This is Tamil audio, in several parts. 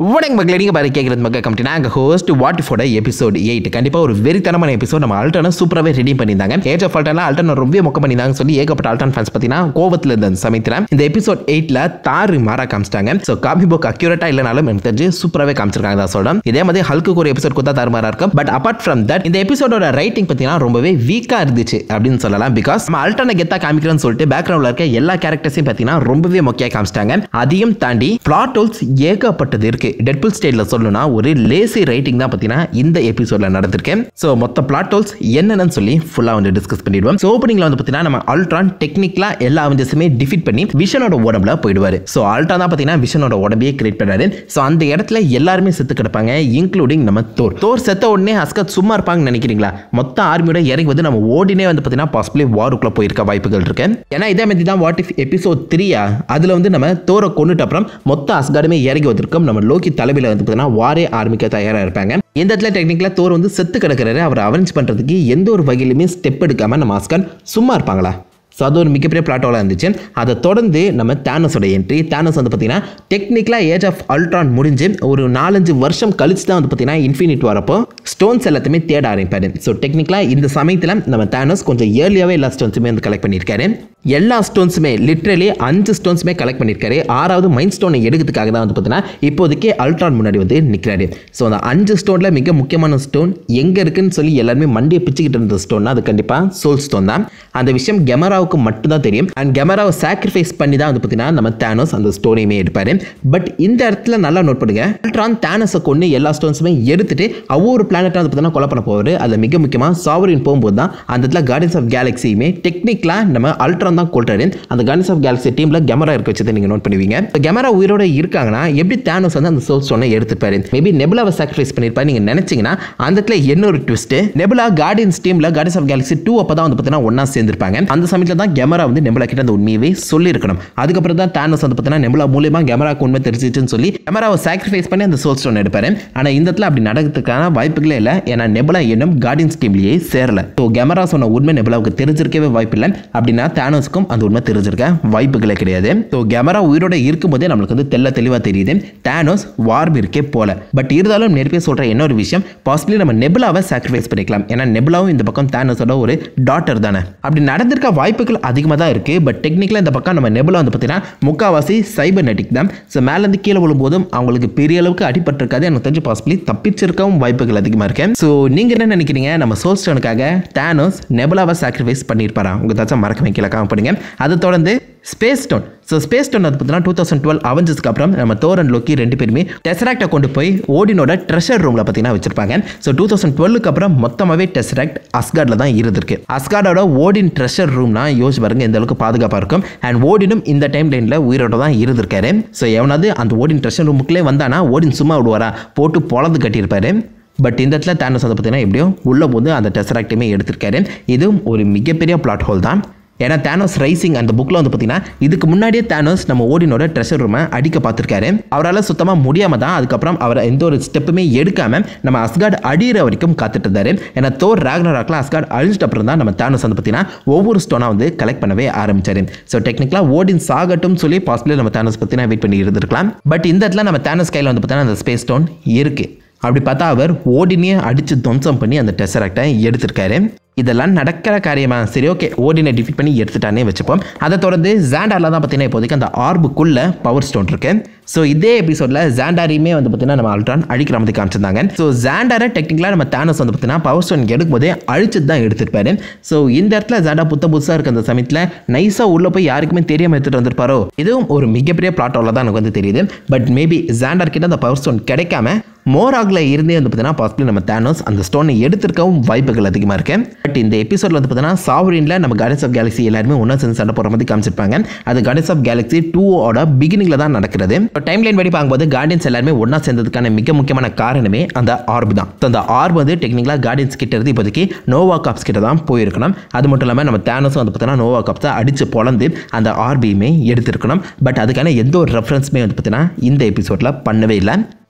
வணக்கம் மக்களே, நீங்க பாரு கேக்குறது மக்கள் கமிட்டி. நாங்க ஹோஸ்ட் வாட் இஃபோட எபிசோட் 8. கண்டிப்பா ஒரு வெறித்தனமான எபிசோட். நம்ம அல்டனை சூப்பராகவே ரெடி பண்ணியிருந்தாங்க. ஏஜ் ஆஃப் அல்டனா அல்டன் ரொம்ப மொக்க பண்ணியிருந்தாங்க சொல்லி ஏகப்பட்ட அல்டன் ஃபேன்ஸ் பார்த்தீங்கன்னா கோவத்தில் இருந்த சமயத்தில் இந்த எபிசோட் 8ல தாறு மாறா காமிச்சிட்டாங்க. ஸோ காமி புக் அக்யூரேட்டா இல்லைனாலும் எனக்கு தெரிஞ்சு சூப்பராகவே காமிச்சிருக்காங்க தான் சொல்றேன். இதே மாதிரி ஹல்க்கு ஒரு எபிசோட் கொடுத்தா தாறு மாறா இருக்கும். பட் அப்பார்ட் ஃப்ரம் தட் இந்த எபிசோடோட ரைட்டிங் பார்த்தீங்கன்னா ரொம்பவே வீக்கா இருந்துச்சு அப்படின்னு சொல்லலாம். பிகாஸ் நம்ம அல்டனை கெத்தா காமிக்கிறோம்னு சொல்லிட்டு பேக்ரவுண்ட்ல இருக்க எல்லா கேரக்டர்ஸையும் பார்த்தீங்கன்னா ரொம்பவே மொக்கையா காமிச்சிட்டாங்க. அதையும் தாண்டி பிளாட் ஹோல்ஸ் ஏகப்பட்டது இருக்கு. டெட்புல் ஸ்டைல்ல சொல்லணும்னா ஒரு லேசி ரைட்டிங் தான் பார்த்தீங்கன்னா இந்த எபிசோட்ல நடந்திருக்கேன். ஸோ மொத்த பிளாட் ஹோல்ஸ் என்னன்னு சொல்லி ஃபுல்லா வந்து டிஸ்கஸ் பண்ணிடுவோம். ஸோ ஓப்பனிங்ல வந்து பார்த்தீங்கன்னா நம்ம அல்ட்ரான் டெக்னிக்கலா எல்லா அவெஞ்சர்ஸுமே டிஃபீட் பண்ணி விஷனோட உடம்புல போயிடுவாரு. ஸோ அல்ட்ரான் தான் பார்த்தீங்கன்னா விஷனோட உடம்பையே கிரியேட் பண்ணாரு. ஸோ அந்த இடத்துல எல்லாருமே செத்து கிடப்பாங்க, இன்க்ளூடிங் நம்ம தோர் செத்த உடனே அஸ்கத் சும்மா இருப்பாங்கன்னு நினைக்கிறீங்களா? மொத்த ஆர்மியோட இறங்கி வந்து நம்ம ஓடினே வந்து பார்த்தீங்கன்னா பாசிபிளி வாருக்குள்ள போயிருக்க வாய்ப்புகள் இருக்கு. ஏன்னா இதே மாதிரி தான் வாட் இஃப் எபிசோட் 3 அதுல வந்து நம்ம தோரை கொண்டுட்ட அப்புறம் மொத்த அஸ்கார்டுமே இறங்கி வந்திருக்கும். நம்ம லோக்கி தலைமையில் வந்து பார்த்தீங்கன்னா வாரே ஆரம்பிக்க தயாராக இருப்பாங்க. இந்த இடத்துல டெக்னிக்கலா தோர் வந்து செத்து கிடக்கிறாரு. அவர் அவெஞ்ச் பண்றதுக்கு எந்த ஒரு வகையிலுமே ஸ்டெப் எடுக்காம நம்ம அஸ்கார்ட் சும்மா இருப்பாங்களா? ஸோ அது ஒரு மிகப்பெரிய பிளாட்டோவில் இருந்துச்சு. அதை தொடர்ந்து நம்ம தானோஸோட என்ட்ரி. தானோஸ் வந்து பார்த்தீங்கன்னா டெக்னிக்கலாக ஏஜ் ஆஃப் அல்ட்ரான் முடிஞ்சு ஒரு 4-5 வருஷம் கழிச்சு தான் வந்து பார்த்தீங்கன்னா இன்ஃபினிட் வரப்போ ஸ்டோன்ஸ் எல்லாத்தையுமே தேட ஆரம்பிப்பாரு. ஸோ டெக்னிக்கலாக இந்த சமயத்தில் நம்ம தானோஸ் கொஞ்சம் ஏர்லியாகவே எல்லா ஸ்டோன்ஸுமே வந்து கலெக்ட் பண்ணியிருக்காரு. எல்லா ஸ்டோன்ஸுமே லிட்ரலி 5 ஸ்டோன்ஸுமே கலெக்ட் பண்ணியிருக்காரு. 6வது மைண்ட் ஸ்டோனை எடுக்கிறதுக்காக தான் வந்து பார்த்தீங்கன்னா இப்போதைக்கு அல்ட்ரான் முன்னாடி வந்து நிற்கிறாரு. ஸோ அந்த 5 ஸ்டோனில் மிக முக்கியமான ஸ்டோன் எங்கே இருக்குன்னு சொல்லி எல்லாருமே மண்டியை பிச்சுக்கிட்டு இருந்த ஸ்டோன்னா அது கண்டிப்பாக சோல் ஸ்டோன் தான். அந்த விஷயம் கெமராவுக்கு மட்டும் தான் தெரியும். அண்ட் கெமராவை சாக்ரிஃபைஸ் பண்ணி தான் வந்து பார்த்தீங்கன்னா நம்ம தானோஸ் அந்த ஸ்டோனையுமே எடுப்பாரு. பட் இந்த இடத்துல நல்லா நோட் பண்ணுங்க, அல்ட்ரான் தானோஸை கொண்டு எல்லா ஸ்டோன்ஸுமே எடுத்துட்டு ஒவ்வொரு பிளானட்டை வந்து பார்த்தீங்கன்னா கொலை பண்ண போவார். அதில் மிக முக்கியமாக சாவரின் போகும்போது தான் அந்த இடத்துல கார்டியன்ஸ் ஆஃப் கேலக்சியுமே டெக்னிக்கலாக நம்ம அல்ட்ரான் தான் கொள்றாரு. அந்த கார்டியன்ஸ் ஆஃப் கேலக்சி டீம்ல கெமரா இருக்க வச்சதை நீங்க நோட் பண்ணுவீங்க. கெமரா உயிரோட இருக்காங்கன்னா எப்படி தானோஸ் வந்து அந்த சோல் ஸ்டோனை எடுத்துப்பாரு? மேபி நெபுலாவை சாக்ரிஃபைஸ் பண்ணிருப்பாரு நீங்க நினைச்சீங்கன்னா அந்த இடத்துல இன்னொரு ட்விஸ்ட். நெபுலா கார்டியன்ஸ் டீம்ல கார்டியன்ஸ் ஆஃப் கேலக்சி 2 அப்பதான் வந்து பார்த்தீங்கன்னா ஒண்ணா சேர்ந்திருப்பாங்க. அந்த சமயத்துல தான் கெமரா வந்து நெபுலா கிட்ட அந்த உண்மையவே சொல்லி இருக்கணும். அதுக்கப்புறம் தான் தானோஸ் வந்து பார்த்தீங்கன்னா நெபுலா மூலமா கெமராக்கு உண்மை தெரிஞ்சிச்சுன்னு சொல்லி கெமராவை சாக்ரிஃபைஸ் பண்ணி அந்த சோல் ஸ்டோன் எடுப்பாரு. ஆனா இந்த இடத்துல அப்படி நடக்கிறதுக்கான வாய்ப்புகளே இல்லை. ஏன்னா நெபுலா இன்னும் கார்டியன்ஸ் டீம்லயே சேரல. ஸோ கெமரா சொன்ன உண்மை நெபுலாவுக்கு தெரிஞ்சிருக்கவே வாய்ப்பு இல்லை. அப்படின்னா தானோஸ்க்கும் அந்த உண்மை தெரிஞ்சிருக்க வாய்ப்புகளே கிடையாது. ஸோ கெமரா உயிரோட இருக்கும்போதே நம்மளுக்கு வந்து தெளிவா தெரியுது தானோஸ் வார்மிற்கே போல. பட் இருந்தாலும் நெருப்பே சொல்ற இன்னொரு விஷயம், பாசிபிளி நம்ம நெபுலாவை சாக்ரிஃபைஸ் பண்ணிக்கலாம். ஏன்னா நெபுலாவும் இந்த பக்கம் தானோஸோட ஒரு டாட்டர் தானே. அப்படி நடந்திருக்க வாய்ப்புகள் அதிகமாக தான் இருக்கு. பட் டெக்னிக்கலா இந்த பக்கம் நம்ம நெபுலா வந்து பார்த்தீங்கன்னா முக்காவாசி சைபர்நெட்டிக் தான். ஸோ மேலேருந்து கீழே விழும்போதும் அவங்களுக்கு பெரிய அளவுக்கு அடிபட்டிருக்காது. எனக்கு தெரிஞ்சு பாசிபிளி தப்பிச்சிருக்கவும் வாய்ப்புகள் அதிகமாக இருக்கு. ஸோ நீங்க என்ன நினைக்கிறீங்க? நம்ம சோல் ஸ்டோனுக்காக தானோஸ் நெபுலாவை சாக்ரிஃபைஸ் பண்ணியிருப்பாரா? உங்க தாச்சும் மறக்காம கீழே காமெண்ட் பண்ணுங்க. அதை தொடர்ந்து space stone. So space stone வந்து பார்த்தீங்கன்னா 2012 அவெஞ்சர்ஸ்க்கு அப்புறம் நம்ம தோர் அண்ட் லோக்கி 2 பேருமே டெசராக்டை கொண்டு போய் ஓடினோட ட்ரெஷர் ரூமில் பார்த்தீங்கன்னா வச்சிருப்பாங்க. ஸோ 2012க்கு அப்புறம் மொத்தமாகவே டெசராக்ட் அஸ்கார்டில் தான் இருந்திருக்கு. அஸ்கார்டோட ஓடின் ட்ரெஷர் ரூம்னா யோசிச்சு பாருங்க எந்த அளவுக்கு பாதுகாப்பாக இருக்கும். அண்ட் ஓடினும் இந்த டைம் லைனில் உயிரோட தான் இருந்திருக்காரு. ஸோ எவனாவது அந்த ஓடின் ட்ரெஷர் ரூமுக்குள்ளே வந்தானா ஓடின் சும்மா விடுவாரா? போட்டு பொழந்து கட்டியிருப்பாரு. பட் இந்த இடத்துல தானோஸ் வந்து பார்த்தீங்கன்னா எப்படியோ உள்ள போது அந்த டெசராக்டையுமே எடுத்திருக்காரு. இதுவும் ஒரு மிகப்பெரிய பிளாட் ஹோல் தான். ஏன்னா தானோஸ் ரைசிங் அந்த புக்கில் வந்து பார்த்தீங்கன்னா இதுக்கு முன்னாடியே தானோஸ் நம்ம ஓடினோட ட்ரெஷர் ரூமை அடிக்க பார்த்துருக்காரு. அவரால் சுத்தமாக முடியாமல் தான் அதுக்கப்புறம் அவர் எந்த ஒரு ஸ்டெப்புமே எடுக்காமல் நம்ம அஸ்கார்ட் அடிகிற வரைக்கும் காத்துட்டு இருந்தாரு. ஏன்னா தோர் ராக்னராக்ல அஸ்கார்ட் அழிச்சிட்ட அப்புறம் தான் நம்ம தானோஸ் வந்து பார்த்தீங்கன்னா ஒவ்வொரு ஸ்டோனாக வந்து கலெக்ட் பண்ணவே ஆரம்பிச்சாரு. ஸோ டெக்னிக்கலாக ஓடின் சாகட்டும் சொல்லி பாசிபிளி நம்ம தானோஸ் பார்த்தீங்கன்னா வெயிட் பண்ணி இருந்திருக்கலாம். பட் இந்த இடத்துல நம்ம தானோஸ் கையில் வந்து பார்த்தீங்கன்னா அந்த ஸ்பேஸ் ஸ்டோன் இருக்கு. அப்படி பார்த்தா அவர் ஓடினே அடித்து துவம்சம் பண்ணி அந்த டெசராக்டை எடுத்திருக்காரு. இதெல்லாம் நடக்கிற காரியமா? சரி, ஓகே, ஓடினை டிஃபீட் பண்ணி எடுத்துட்டானே வச்சுப்போம். அதை தொடர்ந்து ஜாண்டாரில் தான் பார்த்தீங்கன்னா இப்போதைக்கு அந்த ஆர்புக்குள்ள பவர் ஸ்டோன் இருக்கு. ஸோ இதே எபிசோடில் ஜாண்டாரியுமே வந்து பார்த்தீங்கன்னா நம்ம அல்ட்ரான் அடிக்கிற மாதிரி காமிச்சிருந்தாங்க. ஸோ ஜாண்டாரை டெக்னிக்கலாக நம்ம தானோஸ் வந்து பார்த்தீங்கன்னா பவர் ஸ்டோன் எடுக்கும்போதே அழிச்சு தான் எடுத்துருப்பாரு. ஸோ இந்த இடத்துல ஜாண்டா புதுசாக இருக்க அந்த சமயத்தில் நைஸாக உள்ளே போய் யாருக்குமே தெரியாமல் எடுத்துகிட்டு வந்திருப்பாரோ? இதுவும் ஒரு மிகப்பெரிய பிளாட்டோவில் தான் எனக்கு வந்து தெரியுது. பட் மேபி ஜாண்டார் கிட்ட அந்த பவர் ஸ்டோன் கிடைக்காம மோராக்ல இருந்தே வந்து பார்த்தீங்கன்னா பாசிபிளி நம்ம தானோஸ் அந்த ஸ்டோனை எடுத்திருக்கவும் வாய்ப்புகள் அதிகமாக இருக்கு. பட் இந்த எபிசோட்ல வந்து பார்த்தீங்கன்னா சாவரின்ல நம்ம கார்டியன்ஸ் ஆஃப் கேலக்சி எல்லாருமே ஒன்றா சேர்ந்து சண்டை போகிற மாதிரி காமிச்சிருப்பாங்க. அது கார்டியன்ஸ் ஆஃப் கேலக்சி 2ஓட பிகினிங்ல தான் நடக்கிறது. டைம் லைன் படி பார்க்கும்போது கார்டியன்ஸ் எல்லாருமே ஒன்றா சேர்ந்ததுக்கான மிக முக்கியமான காரணமே அந்த ஆர்ப் தான். அந்த ஆர்ப் வந்து டெக்னிக்கலாக கார்டியன்ஸ் கிட்ட இருந்து இப்போதைக்கு நோவா காப்ஸ் கிட்ட தான் போயிருக்கணும். அது மட்டும் இல்லாமல் நம்ம தானோஸும் வந்து பார்த்தீங்கன்னா நோவா காப்ஸை அடிச்சு பொழந்து அந்த ஆர்பியுமே எடுத்திருக்கணும். பட் அதுக்கான எந்த ஒரு ரெஃபரன்ஸுமே வந்து பார்த்தீங்கன்னா இந்த எபிசோட்ல பண்ணவே இல்லை.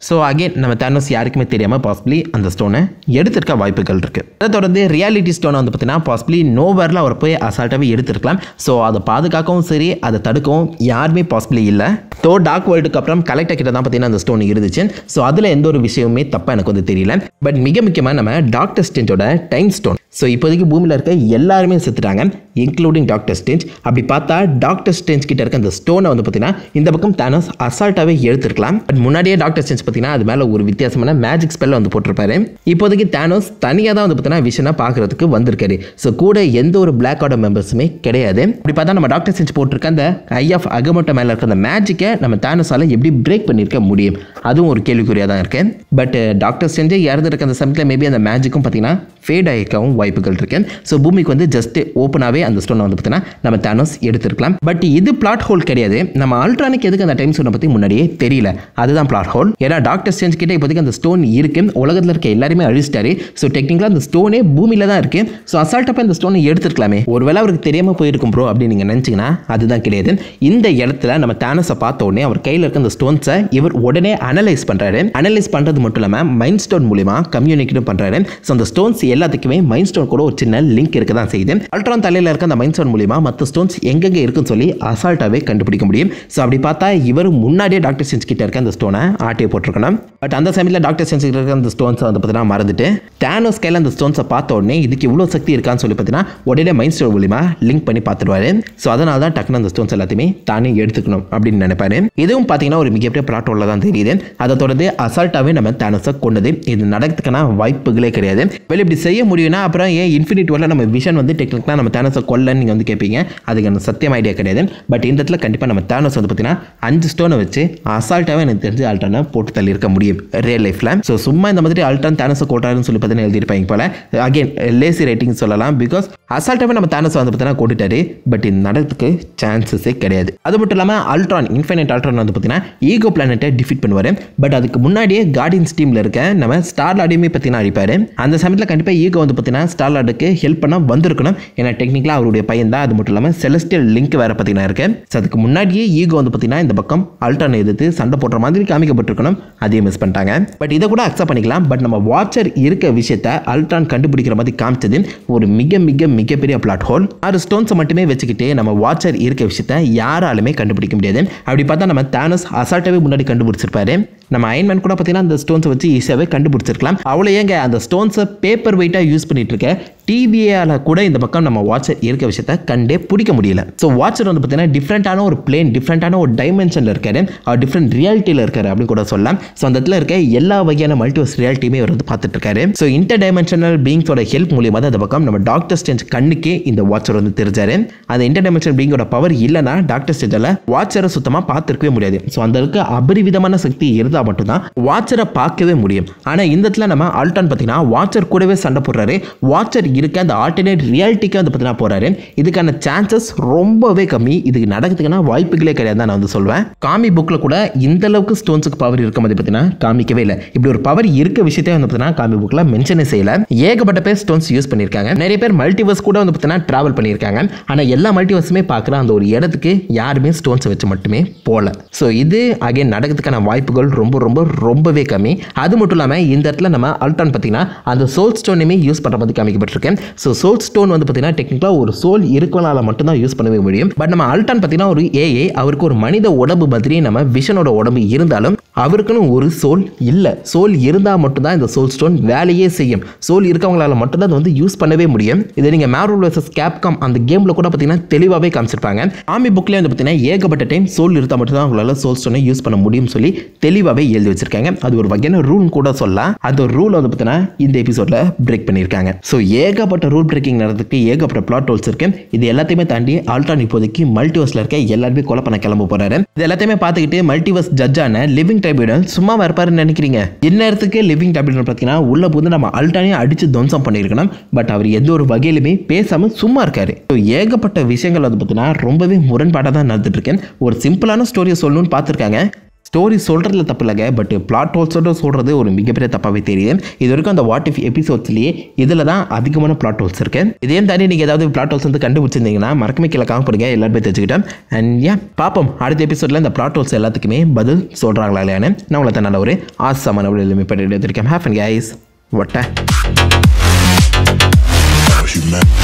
ஸோ அகைன் நம்ம தேனோஸ் யாருக்குமே தெரியாமல் பாசிபிளி அந்த ஸ்டோனை எடுத்துருக்க வாய்ப்புகள் இருக்குது. அதை தொடர்ந்து ரியாலிட்டி ஸ்டோனை வந்து பார்த்தீங்கன்னா பாசிபிளி நோவேரில் அவர் போய் அசால்ட்டாகவே எடுத்துருக்கலாம். ஸோ அதை பாதுகாக்கவும் சரி அதை தடுக்கவும் யாருமே பாசிபிளி இல்லை. ஸோ டார்க் வேர்ல்டுக்கு அப்புறம் கலெக்டர் கிட்ட தான் பார்த்தீங்கன்னா அந்த ஸ்டோன் இருந்துச்சு. ஸோ அதில் எந்த ஒரு விஷயமுமே தப்பாக எனக்கு வந்து தெரியல. பட் மிக முக்கியமாக நம்ம டாக்டர் ஸ்ட்ரேஞ்சோட டைம் ஸ்டோன். ஸோ இப்போதைக்கு பூமியில் இருக்க எல்லாருமே செத்துட்டாங்க, இன்க்ளூடிங் டாக்டர் ஸ்ட்ரேஞ்ச். அப்படி பார்த்தா டாக்டர் ஸ்ட்ரேஞ்ச் கிட்ட இருக்க அந்த ஸ்டோனை வந்து பார்த்தீங்கன்னா இந்த பக்கம் தேனோஸ் அசால்ட்டாகவே எடுத்துருக்கலாம். பட் முன்னாடியே டாக்டர் ஸ்ட்ரேஞ்ச் பார்த்தீங்கன்னா அது மேலே ஒரு வித்தியாசமான மேஜிக் ஸ்பெல்லை வந்து போட்டிருப்பாரு. இப்போதைக்கு தேனோஸ் தனியாக தான் வந்து பார்த்தீங்கன்னா விஷனை பார்க்கறதுக்கு வந்திருக்காரு. ஸோ கூட எந்த ஒரு பிளாக் ஆர்டர் மெம்பர்ஸுமே கிடையாது. அப்படி பார்த்தா நம்ம டாக்டர் ஸ்ட்ரேஞ்ச் போட்டிருக்க அந்த ஐ ஆஃப் அகமோட்டோ மேலே இருக்க அந்த மேஜிக்கை நம்ம தேனோஸால் எப்படி பிரேக் பண்ணியிருக்க முடியும், அதுவும் ஒரு கேள்விக்குறியாக தான் இருக்கு. பட் டாக்டர் ஸ்ட்ரேஞ்சே இறந்துருக்க அந்த சமயத்தில் மேபி அந்த மேஜிக்கும் பார்த்தீங்கன்னா ஃபேட் ஆகிக்கவும் வாய்ப்புகள் இருக்கு. ஸோ பூமிக்கு வந்து ஜஸ்ட் ஓப்பனாகவே அந்த ஸ்டோனை வந்து பார்த்தீங்கன்னா நம்ம தேனோஸ் எடுத்துருக்கலாம். பட் இது பிளாட் ஹோல் கிடையாது. நம்ம அல்ட்ரானுக்கு எதுக்கு அந்த டைம் ஸ்டோனை பற்றி முன்னாடியே தெரியல, அதுதான் பிளாட் ஹோல். ஏன்னா டாக்டர் ஸ்ட்ரேஞ்ச் கிட்ட இப்போதைக்கு அந்த ஸ்டோன் இருக்கு, உலகத்தில் இருக்க எல்லாருமே அழிச்சிட்டாரு. ஸோ டெக்னிக்கலாக அந்த ஸ்டோனே பூமியில் தான் இருக்கு. ஸோ அசால்ட்டாக இந்த ஸ்டோனை எடுத்துருக்கலாமே, ஒருவேளை அவருக்கு தெரியாமல் போயிருக்கும் ப்ரோ அப்படின்னு நீங்கள் நினச்சிங்கன்னா அதுதான் கிடையாது. இந்த இடத்துல நம்ம தேனோஸை பார்த்த உடனே அவர் கையில் இருக்க அந்த ஸ்டோன்ஸை இவர் உடனே அனலைஸ் பண்ணுறாரு. அனலைஸ் பண்ணுறது மட்டும் இல்லாமல் மைண்ட் ஸ்டோன் மூலிமா கம்யூனிகேட் பண்ணுறாரு. ஸோ அந்த ஸ்டோன்ஸ் எல்லாத்துக்குமே மைண்ட் ஸ்டோன் கூட ஒரு சின்ன லிங்க் இருக்க தான் செய்யுது. அல்ட்ரான் தலையில் இருக்க அந்த மைண்ட் ஸ்டோன் மூலிமா மற்ற ஸ்டோன்ஸ் எங்கெங்கே இருக்குன்னு சொல்லி அசால்ட்டாகவே கண்டுபிடிக்க முடியும். ஸோ அப்படி பார்த்தா இவர் முன்னாடியே டாக்டர் ஸ்ட்ரேஞ்ச் கிட்ட இருக்க அந்த ஸ்டோனை ஆட்டியை போட்டிருக்கணும். பட் அந்த சமயத்தில் டாக்டர் ஸ்ட்ரேஞ்ச் கிட்ட இருக்க அந்த ஸ்டோன்ஸை வந்து பார்த்தீங்கன்னா மறந்துட்டு தேனோஸ் கையில் அந்த ஸ்டோன்ஸை பார்த்த உடனே இதுக்கு இவ்வளோ சக்தி இருக்கான்னு சொல்லி பார்த்தீங்கன்னா உடனே மைண்ட் ஸ்டோன் மூலிமா லிங்க் பண்ணி பார்த்துடுவாரு. ஸோ அதனால தான் டக்குனு அந்த ஸ்டோன்ஸ் எல்லாத்தையுமே தானே எடுத்துக்கணும் அப்படின்னு நினைப்பாரு. இதுவும் பார்த்தீங்கன்னா ஒரு மிகப்பெரிய பிளாட் ஹோல்ல தான் தெரியுது. அதை தொடர்ந்து அசால்ட்டாகவே நம்ம தேனோஸை கொண்டது. இது நடக்கிறதுக்கான வாய்ப்புகளே கிடையாது. வெளியே இப்படி செய்ய முடியும்னா அப்புறம் ஏன் இன்ஃபினிட் வரல நம்ம விஷன் வந்து டெக்னிக்கலாக நம்ம தேனோஸை கொல்லன்னு நீங்கள் வந்து கேட்பீங்க. அதுக்கு எனக்கு சத்தியம் ஐடியா கிடையாது. பட் இந்த இடத்துல கண்டிப்பாக நம்ம தேனோஸ் வந்து பார்த்தீங்கன்னா 5 ஸ்டோனை வச்சு அசால்ட்டாகவே எனக்கு தெரிஞ்சு அல்ட்ரானை போட்டு தள்ளி இருக்க முடியும் ரியல் லைஃப்பில். ஸோ சும்மா இந்த மாதிரி அல்ட்ரான் தேனோஸை கொட்டாருன்னு சொல்லி பார்த்தீங்கன்னா எழுதியிருப்பாங்க போல. அகைன் லேசி ரைட்டிங் சொல்லலாம். பிகாஸ் அசால்ட்டாகவே நம்ம தேனோஸை வந்து பார்த்தீங்கன்னா கொண்டுட்டாரு. பட் இது நடக்கிறதுக்கு சான்சஸே கிடையாது. அது மட்டும் இல்லாமல் அல்ட்ரான் இன்ஃபினிட் அல்ட்ரான் வந்து பார்த்தீங்கன்னா ஈகோ பிளானட்டை டிஃபீட் பண்ணுவார். பட் அதுக்கு முன்னாடியே கார்டியன்ஸ் டீமில் இருக்க நம்ம ஸ்டார் லார்டையுமே பார்த்தீங்கன்னா அடிப்பார். அந்த சமயத்தில் கண்டிப்பாக ஈகோ வந்து பார்த்தீங்கன்னா ஸ்டார் லார்டுக்கு ஹெல்ப் பண்ண வந்திருக்கணும். ஏன்னா டெக்னிக்கலாக அவருடைய பையன் தான். அது மட்டும் இல்லாமல் செலஸ்டியல் லிங்க் வேறு பார்த்தீங்கன்னா இருக்கு. ஸோ அதுக்கு முன்னாடியே ஈகோ வந்து பார்த்தீங்கன்னா இந்த பக்கம் அல்ட்ரானை எதிர்த்து சண்டை போடுற மாதிரி காமிக்கப்பட்டிருக்கணும். அதையும் மிஸ் பண்ணிட்டாங்க. பட் இதை கூட அக்செப்ட் பண்ணிக்கலாம். பட் நம்ம வாட்சர் இருக்க விஷயத்தை அல்ட்ரான் கண்டுபிடிக்கிற மாதிரி காமிச்சது ஒரு மிக மிக மிகப்பெரிய பிளாட் ஹோல். 6 ஸ்டோன்ஸை மட்டுமே வச்சுக்கிட்டு நம்ம வாட்சர் இருக்க விஷயத்தை யாராலுமே கண்டுபிடிக்க முடியாது. அப்படி பார்த்தா நம்ம தேனோஸ் அசால்ட்டாகவே முன்னாடி கண்டுபிடிச்சிருப்பாரு. நம்ம அயன்மேன் கூட பார்த்தீங்கன்னா அந்த ஸ்டோன்ஸை வச்சு ஈஸியாகவே கண்டுபிடிச்சிருக்கலாம். அவ்வளோ ஏங்க அந்த ஸ்டோன்ஸை பேப்பர் வெயிட்டாக யூஸ் பண்ணிட்டு இருக்க டிவியால் கூட இந்த பக்கம் நம்ம வாட்சர் இருக்க விஷயத்தை கண்டே பிடிக்க முடியல. ஸோ வாட்சர் வந்து பார்த்தீங்கன்னா டிஃப்ரெண்ட்டான ஒரு பிளேன், டிஃப்ரெண்ட்டான ஒரு டைமென்ஷனில் இருக்காரு, அவர் டிஃப்ரெண்ட் ரியாலிட்டியில் இருக்காரு அப்படின்னு கூட சொல்லலாம். ஸோ அந்த இடத்துல இருக்க எல்லா வகையான மல்டிவர்ஸ் ரியாலிட்டியுமே அவர் வந்து பார்த்துட்டு இருக்காரு. ஸோ இன்டர் டைமென்ஷனல் பீயிங்ஸோட ஹெல்ப் மூலியமாக தான் இந்த பக்கம் நம்ம டாக்டர் ஸ்ட்ரேஞ்ச் கண்ணுக்கே இந்த வாட்சர் வந்து தெரிஞ்சாரு. அந்த இன்டர் டைமென்ஷனல் பீயிங்கோட பவர் இல்லைன்னா டாக்டர் ஸ்ட்ரேஞ்சால் வாட்சரை சுத்தமாக பார்த்துருக்கவே முடியாது. ஸோ அந்த இருக்க அபரிவிதமான சக்தி இருந்தால் மட்டும்தான் வாட்சரை பார்க்கவே முடியும். ஆனால் இந்த இடத்துல நம்ம அல்ட்ரான் பார்த்தீங்கன்னா வாட்சர் கூடவே சண்டை போடுறாரு. வாட்சர் இருக்க அந்த ஆல்டர்னேட் ரியாலிட்டிக்கு வந்து பார்த்தீங்கன்னா போறாரு. இதுக்கான சான்சஸ் ரொம்பவே கம்மி. இதுக்கு நடக்கிறதுக்கான வாய்ப்புகளே கிடையாது நான் வந்து சொல்வேன். காமி புக்கில் கூட இந்த அளவுக்கு ஸ்டோன்ஸுக்கு பவர் இருக்க மாதிரி பார்த்தீங்கன்னா காமிக்கவே இல்லை. இப்படி ஒரு பவர் இருக்க விஷயத்தை வந்து பார்த்தீங்கன்னா காமி புக்கில் மென்ஷனே செய்யல. ஏகப்பட்ட பேர் ஸ்டோன்ஸ் யூஸ் பண்ணியிருக்காங்க. நிறைய பேர் மல்டிவர்ஸ் கூட வந்து பார்த்தீங்கன்னா டிராவல் பண்ணியிருக்காங்க. ஆனால் எல்லா மல்டிவர்ஸுமே பார்க்குற அந்த ஒரு இடத்துக்கு யாருமே ஸ்டோன்ஸை வச்சு மட்டுமே போகல. ஸோ இது அகைன் நடக்கிறதுக்கான வாய்ப்புகள் ரொம்ப ரொம்ப ரொம்பவே கம்மி. அது மட்டும் இல்லாமல் இந்த இடத்துல நம்ம அல்ட்ரான் பார்த்தீங்கன்னா அந்த சோல் ஸ்டோனுமே யூஸ் பண்ணுற மாதிரி காமிக்கப்பட்டிருக்கேன். ஸோ சோல் ஸ்டோன் வந்து பார்த்தீங்கன்னா டெக்னிக்கலாக ஒரு சோல் இருக்கனால மட்டும்தான் யூஸ் பண்ணவே முடியும். பட் நம்ம அல்ட்ரான் பார்த்தீங்கன்னா ஒரு ஏஐ, அவருக்கு ஒரு மனித உடம்பு மாதிரி நம்ம விஷனோட உடம்பு இருந்தாலும் அவருக்குன்னு ஒரு சோல் இல்லை. சோல் இருந்தால் மட்டும்தான் இந்த சோல் ஸ்டோன் வேலையே செய்யும். சோல் இருக்கவங்களால மட்டும்தான் அதை வந்து யூஸ் பண்ணவே முடியும். இதை நீங்கள் மார்வல் vs கேப்காம் அந்த கேமில் கூட பார்த்தீங்கன்னா தெளிவாகவே காமிச்சிருப்பாங்க. ஆமி புக்லேயே வந்து பார்த்தீங்கன்னா ஏகப்பட்ட டைம் சோல் இருந்தால் மட்டும்தான் அவங்களால சோல் ஸ்டோனை யூஸ் பண்ண முடியும்னு சொல்லி தெளிவாகவே எழுதி வச்சிருக்காங்க. அது ஒரு வகையான ரூல் கூட சொல்லலாம். அந்த ஒரு ரூல் வந்து பார்த்தீங்கன்னா இந்த எபிசோட்ல பிரேக் பண்ணியிருக்காங்க. ஸோ ஏகப்பட்ட ரூல் பிரேக்கிங் நடந்துக்கு ஏகப்பட்ட பிளாட் ஹோல்ஸ் இருக்கு. இது எல்லாத்தையுமே தாண்டி அல்ட்ரான் இப்போதைக்கு மல்டிவர்ஸ்ல இருக்க எல்லாருமே கொலை பண்ண கிளம்ப போறாரு. இது எல்லாத்தையுமே பார்த்துக்கிட்டு மல்டிவர்ஸ் ஜட்ஜான லிவிங் ட்ரைபியூனல் சும்மா இருப்பாருன்னு நினைக்கிறீங்க? இந்நேரத்துக்கு லிவிங் ட்ரைபியூனல் பார்த்தீங்கன்னா உள்ள போது நம்ம அல்ட்ரானையும் அடிச்சு துவம்சம் பண்ணியிருக்கணும். பட் அவர் எந்த ஒரு வகையிலுமே பேசாம சும்மா இருக்காரு. ஏகப்பட்ட விஷயங்கள் வந்து பார்த்தீங்கன்னா ரொம்பவே முரண்பாடாக தான் நடந்துட்டு இருக்கேன். ஒரு சிம்பிளான ஸ்டோரியை சொல்லணும்னு பார்த்துருக்காங்க. ஸ்டோரி சொல்கிறதுல தப்பு இல்லைங்க, பட் பிளாட் ஹோல்ஸோட சொல்கிறது ஒரு மிகப்பெரிய தப்பாகவே தெரியுது. இது வரைக்கும் அந்த வாட் இஃப் எபிசோட்ஸ்லேயே இதில் தான் அதிகமான பிளாட் ஹோல்ஸ் இருக்குது. இதையும் தாண்டி நீங்கள் ஏதாவது பிளாட் ஹோல்ஸ் வந்து கண்டுபிடிச்சிருந்தீங்கன்னா மறக்காம கீழே காமிப்படுங்க, எல்லாருமே தெரிஞ்சுக்கிட்டேன். அண்ட் பார்ப்போம் அடுத்த எபிசோடில் இந்த பிளாட் ஹோல்ஸ் எல்லாத்துக்குமே பதில் சொல்கிறாங்களா இல்லையான்னு. நான் உங்களை தான் நல்ல ஒரு ஆசமான எல்லாமே பண்ணிட்டு இருக்கேன். Happen guys. What